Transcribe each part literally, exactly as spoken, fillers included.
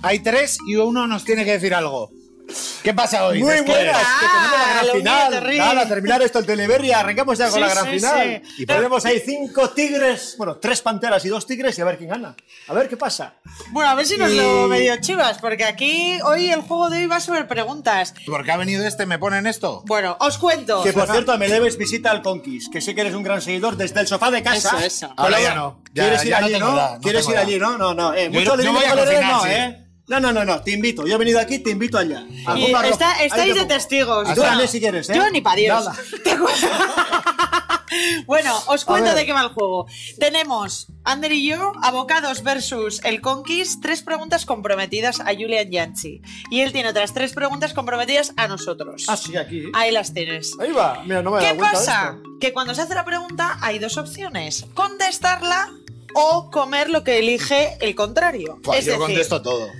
hay tres y uno nos tiene que decir algo. ¿Qué pasa hoy? Muy buenas, Ah, que tenemos la gran lo final. mío, terrible. Nada, terminar esto el Teleberry, arrancamos ya con Sí, la gran sí, final. sí. Y ponemos ahí cinco tigres, bueno, tres panteras y dos tigres y a ver quién gana. A ver qué pasa. Bueno, a ver si nos Y- lo medio chivas, porque aquí hoy el juego de hoy va sobre preguntas. ¿Por qué ha venido este? ¿Me ponen esto? Bueno, os cuento. Que por cierto, me debes visita al Conquist, que sé que eres un gran seguidor desde el sofá de casa. Eso, eso. Ahora Pero ya no. Ya- ¿Quieres ir ya no allí, tengo no? edad, no ¿Quieres tengo ir edad. allí, no? No, no. Eh, Yo- mucho yo lío voy a con el cocinar, no, sí. eh. No, no, no, no, te invito. Yo he venido aquí, te invito allá. Y Alfombra roja. está- Ahí estáis te de pongo. testigos. Y tú Bueno, también si quieres, ¿eh? Yo ni para Dios. Nada. ¿Te acuerdas? Bueno, os cuento ver. de qué va el juego. Tenemos Ander y yo, abocados versus el Conquist, tres preguntas comprometidas a Julian Yanchi. Y él tiene otras tres preguntas comprometidas a nosotros. Ah, sí, aquí. Ahí las tienes. Ahí va. Mira, no me he ¿Qué dado cuenta de pasa? esto. Que cuando se hace la pregunta hay dos opciones. Contestarla o comer lo que elige el contrario. Pues es yo decir, contesto todo.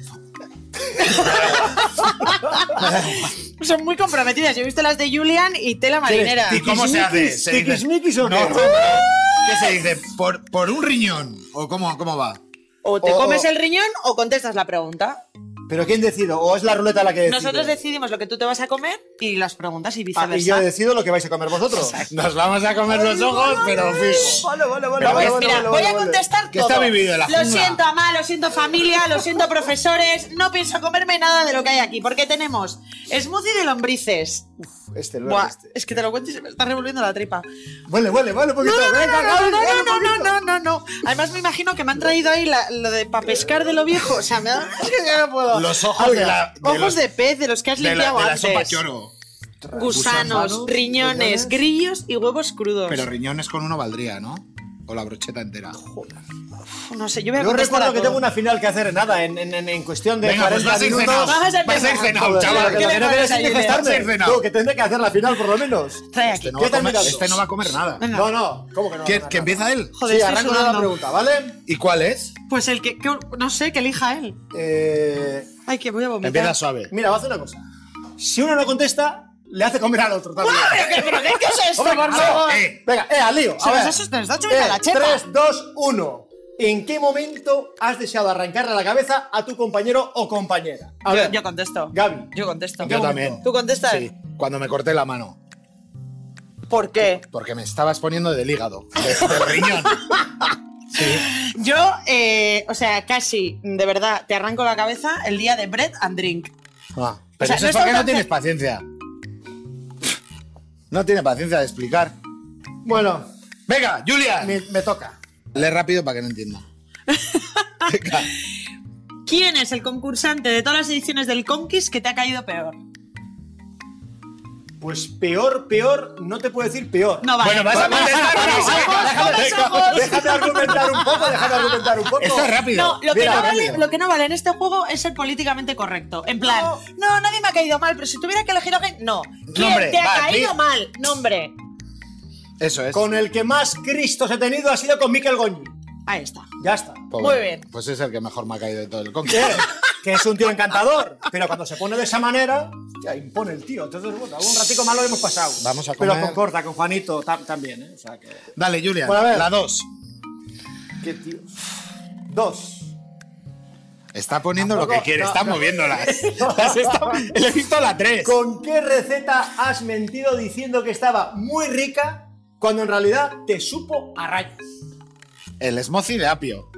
son muy comprometidas. Yo he visto las de Julian y tela marinera. ¿Y cómo se hace? ¿Tiquismiquis? Se dice- ¿Tiquismiquis o No, qué? no, ¿qué se dice? ¿Por, por un riñón? ¿O cómo, cómo va? O te O- comes o- el riñón o contestas la pregunta. ¿Pero quién decide? ¿O es la ruleta la que decide? Nosotros decidimos lo que tú te vas a comer y las preguntas y Ah, viceversa. y yo decido lo que vais a comer vosotros. Nos vamos a comer los ojos, pero fijo. Vale, vale, vale. Pero vale, ves, vale, mira, vale, voy vale, a vale. contestar Que todo. está vivido en la Lo jungla. siento, mamá, lo siento, familia, lo siento, profesores. No pienso comerme nada de lo que hay aquí, porque tenemos smoothie de lombrices. Este, no Buah, este. es que te lo cuento y se me está revolviendo la tripa. Huele, huele, huele un poquito. No, no, no, Venga, no, Gaby, no, huele no, un no, poquito. no, no, no. Además me imagino que me han traído ahí la- lo de para pescar de lo viejo. O sea, me da... es que yo no puedo. Los ojos de la... de Ojos los- de pez, de los que has de la, limpiado de la antes. sopa choro. Gusanos, Gusanos, riñones, riñones. grillos y huevos crudos. Pero riñones con uno valdría, ¿no? O la brocheta entera. No sé, yo voy a Yo contestar recuerdo a que todo. tengo una final que hacer nada en, en, en cuestión de Venga, pues cuarenta vas a ir minutos. cenado. Vamos a Vas a ir empezar. cenado, Joder, chaval. que lo que no ¿Qué le quieres pones es ahí, manifestarme. Julián? Cenado. Tú, que tendré que hacer la final por lo menos. Trae aquí. Este no, ¿Qué va a comer, terminado? este no va a comer nada. Venga. No, no, ¿cómo que no? ¿Que, No, no, que no. empieza él? Joder, Sí, estoy arranco yo la sudando. pregunta, ¿vale? ¿Y cuál es? Pues el que, que- no sé, que elija él. Eh, Ay, que voy a vomitar. Empieza suave. mira, voy a hacer una cosa. Si uno no contesta, le hace comer al otro también. ¿Pero qué, pero qué, qué es esto, Hombre, por a ver, favor? eh. Venga, eh, al lío. Se A nos ver. ha- se nos ha hecho vida la chepa. tres, dos, uno. ¿En qué momento has deseado arrancarle la cabeza a tu compañero o compañera? A Yo, ver, yo contesto. Gaby. Yo contesto. Yo también. ¿Tú contestas? Sí, cuando me corté la mano. ¿Por qué? Porque me estabas poniendo del hígado, de- del riñón. Sí. Yo, eh, o sea, casi, de verdad, te arranco la cabeza el día de bread and drink. Ah, pero sea, eso no es porque está no tan tienes fe- paciencia. No tiene paciencia de explicar. Bueno, Venga, Julia. me, me toca. Lee rápido para que no entienda. Venga. ¿Quién es el concursante de todas las ediciones del Conquist que te ha caído peor? Pues peor, peor, no te puedo decir peor. No, vale. Bueno, vas a contestar Con o no? los ojos, con los Déjame, ojos. déjame argumentar un poco, déjame argumentar un poco. Esto es rápido. No, lo que, Mira, no vale, rápido. lo que no vale en este juego es ser políticamente correcto. En plan, no, No. nadie me ha caído mal, pero si tuviera que elegir a alguien, no. ¿Quién Nombre, te ha va, caído di- mal? Nombre. Eso es. Con el que más Cristos he tenido ha sido con Miquel Goñi. Ahí está. Ya está. Pues Muy bueno, bien. Pues es el que mejor me ha caído de todo el ¿Qué? Conquist. Que es un tío encantador, pero cuando se pone de esa manera, ya impone el tío. Entonces, bueno, algún ratico malo hemos pasado. Vamos a Pero comer. con Corta, con Juanito tam- también, ¿eh? O sea que... Dale, Julia. Bueno, a ver. La dos. ¿Qué tío? Dos. Está poniendo lo Tampoco- que quiere, no, está no. moviéndolas. Las está- Le he visto la tres. ¿Con qué receta has mentido diciendo que estaba muy rica cuando en realidad te supo a rayos? El smoothie de apio.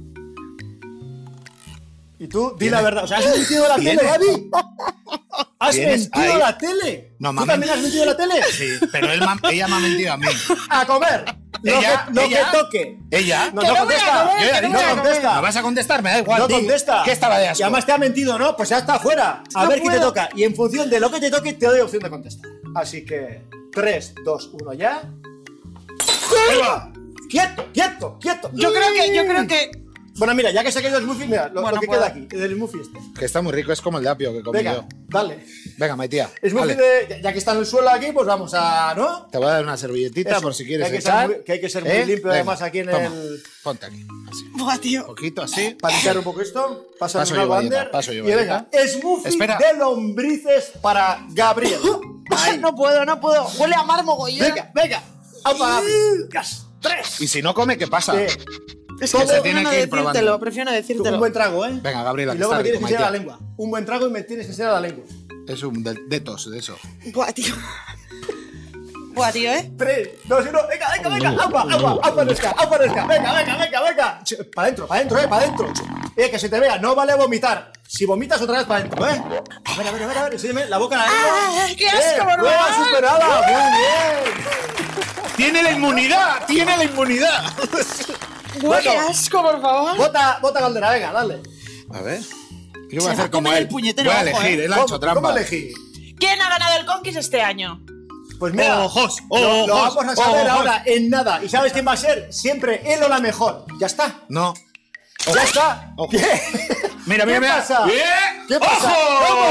Y tú, di Tiene- la verdad. O sea, ¿has mentido a la Tiene- tele, Gaby? ¿Has Tienes mentido a ahí- la tele? No, ¿Tú mami. también has mentido a la tele? Sí, pero él ma- ella me ha mentido a mí. A comer. Lo, Ella, que, lo ella. que toque. ¿Ella? No, Que no no voy a contesta. comer, Yo ya que he no dicho, voy a no comer. contesta. ¿No vas a contestar? Me da igual. No di. contesta. ¿Qué estaba de asco? Y además te ha mentido, ¿no? Pues ya está fuera. A No ver qué te puedo. toca. Y en función de lo que te toque, te doy opción de contestar. Así que tres, dos, uno ya. Ahí va. ¡Quieto, quieto, quieto! Yo creo que, yo creo que. Bueno, mira, ya que se ha caído el smoothie, mira, lo, Bueno, lo que puedo. queda aquí, el smoothie este. Que está muy rico, es como el de apio que comí Venga, yo. dale. Venga, Maitía. Smoothie dale. de. ya- Ya que está en el suelo aquí, pues vamos a. ¿No? Te voy a dar una servilletita Eso, por si que quieres hay que echar. ser muy- que hay que ser muy ¿Eh? limpio, Venga, además, aquí en toma, el- Ponte aquí. Así. Buah, tío. Un poquito así. Para limpiar un poco esto, pasa Paso una yo, Valleta, Wander. paso yo, Y venga, smoothie Espera. de lombrices para Gabriel. Ahí. No puedo, no puedo. Huele a mar mogollón. Venga, venga. Apa, Gaby. Gas. Tres. Y si no come, ¿qué pasa? ¿Qué? Es todo- que se tiene prefiero no que ir decírtelo, probando. prefiero no Un decírtelo. buen trago, ¿eh? Venga, Gabriela, Y que luego está me tienes rico, que enseñar la Maite. lengua. Un buen trago y me tienes que enseñar la lengua. Es un de, de tos, de eso. Buah, tío. Buah, tío, ¿eh? Tres, dos, uno, venga, venga, venga, agua, agua, agua fresca, agua fresca, venga, venga, venga, venga. Para adentro, para adentro, eh, para adentro. Eh, que se te vea, no vale vomitar. Si vomitas otra vez para adentro, eh. A ver, a ver, a ver, a ver, enséñame la boca, la lengua. ¡Ah, qué asco, Eh, por prueba favor! superada, muy bien. ¡Tiene la inmunidad! ¡Tiene la inmunidad! Buah, qué Bueno. asco, por favor. Bota, bota Caldera, venga, dale. A ver. Yo voy Se a va hacer a como comer él. el puñetero Voy a ojo, elegir, ¿eh? él ha hecho trampa. ¿Cómo elegí? ¿Quién ha ganado el Conquist este año? Pues mira, Ojos, lo, lo ojos, vamos a saber ojos. ahora en nada. ¿Y sabes quién va a ser? Siempre él o la mejor. Ya está. No. Ya está. Ojo. ¿Qué? Mira, ¿Qué mira, mira. pasa? Bien. ¿Qué pasa? ¡Ojo! ¿Cómo?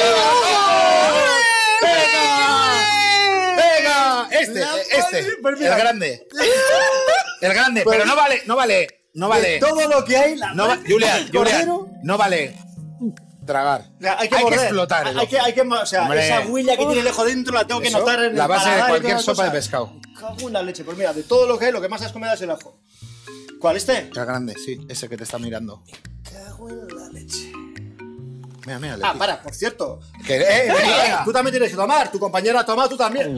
¡Venga! ¡Venga! Este, La este. madre, pues mira. El grande. El grande, Pues- pero no vale, no vale, no De vale. todo lo que hay, la No va, madre Julián, del Julián, cordero. no vale tragar. O sea, hay que, hay que morder. explotar el Hay ojo. que, hay que, o sea, Hombre. esa huilla que tiene el ojo dentro la tengo que Eso, notar en la el base de paladar y cualquier todas las sopa de cosas. pescado. Cago en la leche. Pues mira, de todo lo que hay, lo que más has comido es el ajo. ¿Cuál, este? El grande, sí, ese que te está mirando. Cago en la leche. Mira, mira. le Ah, pica. para, por cierto. Que- Eh, eh, venga, venga. venga, tú también tienes que tomar. Tu compañera toma, tú también.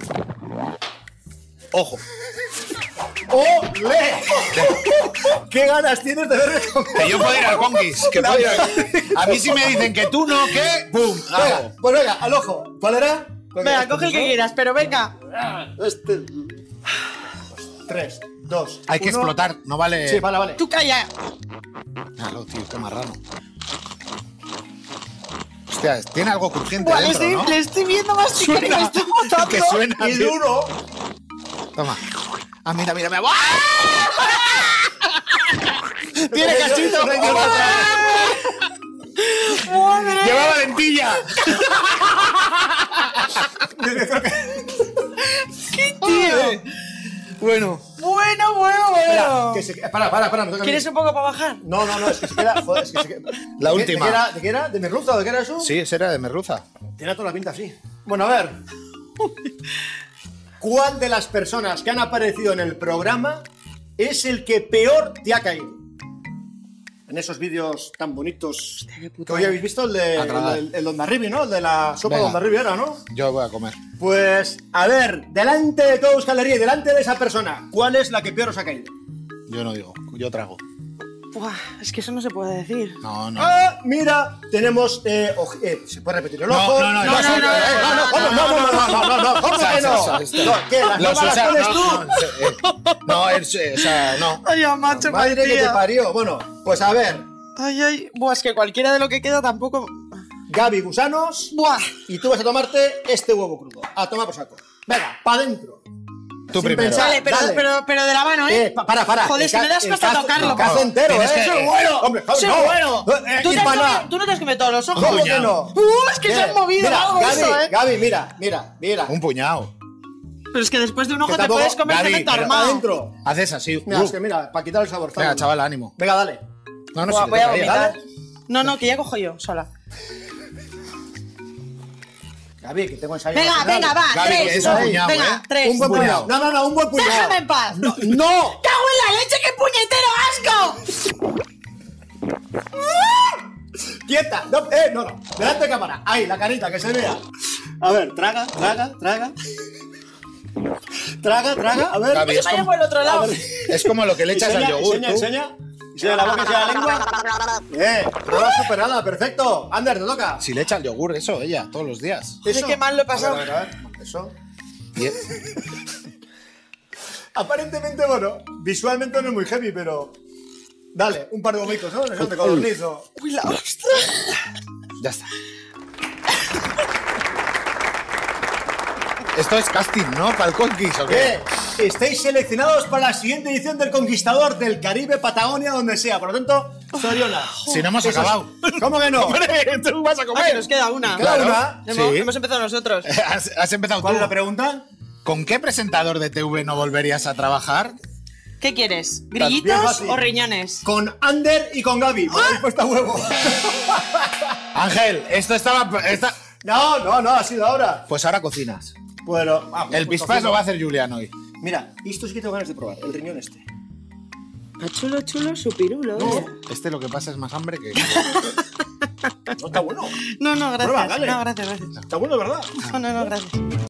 Ojo. ¡Ole! ¿Qué ganas tienes de verme comer? Que yo puedo ir al Conquist. Que puedo ir al- A mí si me dicen que tú no, que ¡pum! Venga, Hago. pues venga, al ojo. ¿Cuál era? Venga, coge el que quieras, pero venga. Este. Tres, dos. Hay que uno. explotar, no vale. Sí, vale, vale. Tú calla. Claro, tío, qué marrano. Hostia, tiene algo crujiente Buah, le dentro, estoy, ¿no? le estoy viendo masticar y me está botando. Que suena, Y tío. duro. Toma. Ah, mira, mira, mira. ¡Buah! ¡Tiene cachito! Yo- yo- yo- Madre. ¡Llevaba lentilla! Tío. Bueno. Bueno, bueno, Espera, bueno. que se queda. Para, para, para. me toca a mí. ¿Quieres un poco para bajar? No, no, no, es que se queda. Joder, es que se queda. La ¿De qué- última. ¿De qué era? ¿De qué era? ¿De merluza o de qué era eso? Sí, ese era de merluza. Tiene toda la pinta así. Bueno, a ver. ¿Cuál de las personas que han aparecido en el programa es el que peor te ha caído? En esos vídeos tan bonitos que hoy habéis visto, el de A tragar. el, el Ondarribi, ¿no? El de la sopa Venga. de Ondarribi era, ¿no? Yo voy a comer. Pues, a ver, delante de toda Euskal Herria y delante de esa persona, ¿cuál es la que peor os ha caído? Yo no digo, yo trago. Buah, es que eso no se puede decir. No, no. Ah, mira, tenemos. Eh, oj- eh, ¿Se puede repetir el No, ojo? no, no, no, sí, no, eh, no, no, no, ¿cómo? No, no, no, no, no, no, no, ¿cómo O sea, que no? o sea, esto- No, ¿qué? ¿Las Los normas las usa- pones no, tú? no, eh, no, es, eh, o sea, no. Ay, ya, macho, Madre que te tía. parió. Bueno, pues a ver, Ay, ay. Buah, es que cualquiera de lo que queda tampoco. Gaby Gusanos, Buah. y tú vas a tomarte este huevo crudo. A tomar por saco. Venga, pa' adentro. Tú Sin primero. pensar. Vale, pero, dale. pero, pero de la mano, ¿eh? Eh, pa- para, para. Joder, El si me ca- das el hasta cazo- tocarlo. El cazo entero, Tienes ¿eh? que- ¡Eso es bueno! ¡Hombre, ¡Eso no! es bueno! Eh, ¿Tú ir te, has pa' nada. comido, tú no te has comido todos los ojos. ¿Cómo que puñado. no? ¡Uh! Es que se han movido Mira, algo Gaby, eso, ¿eh? Gaby, mira, mira, mira. Un puñado. Pero es que después de un ojo Que te tampoco- puedes comer Gaby, cemento pero- armado. Adentro. Haces así. Mira, uh. es que mira, para quitar el sabor. está Venga, bueno. chaval, ánimo. Venga, dale. No, no, Buah, si te voy a tocaría. vomitar. dale. No, no, que ya cojo yo, sola. Gaby, que tengo ensayo. Venga, nacional. venga, va. Gaby, tres. que es un puñado, venga, ¿eh? tres. Un buen puñado. No, no, no, un buen puñado. Déjame en paz. No, no. ¡Cago en la leche, qué puñetero asco! Quieta. No, eh, no, no. Delante de cámara. Ahí, la carita, que se vea. A ver, traga, traga, traga. Traga, traga. A ver. Gaby, Que es se vaya como, por el otro lado. es como lo que le echas Enseña, al yogur. enseña, tú. enseña. Enseña la boca, enseña la lengua. Eh, prueba superada, perfecto. Ander, te toca. Si le echa el yogur, eso, ella, todos los días. Joder, qué mal lo he pasado. A ver, a ver, a ver. Eso. Y- Aparentemente, bueno, visualmente no es muy heavy, pero. Dale, un par de gomitos, ¿no? Eso te codornizo. Uy, la ostra. Ya está. Esto es casting, ¿no? ¿Para el Conquist o qué? ¿Qué? Estáis seleccionados para la siguiente edición del Conquistador del Caribe, Patagonia, donde sea. Por lo tanto, Soriona. Si no hemos Eso es- acabado. ¿Cómo que no? ¡Hombre, tú vas a Ah, que comer! nos queda una. Queda Claro. una. Hemos, Sí. hemos empezado nosotros. Has, has empezado ¿Cuál tú. es la pregunta? ¿Con qué presentador de T V no volverías a trabajar? ¿Qué quieres? Bien ¿Grillitos fácil. o riñones? Con Ander y con Gaby. Me habéis puesto a huevo. Ángel, esto estaba... esta- No, no, no, ha sido ahora. Pues ahora cocinas. Bueno, ah, El pues pispás cocino. lo va a hacer Julián hoy. Mira, esto sí que tengo ganas de probar, el riñón este. A chulo, chulo, su pirulo. No. oye. Este lo que pasa es más hambre que... No está bueno. No, no, gracias. Prueba, dale. No, gracias, gracias. Está bueno, ¿verdad? No, no, no, gracias.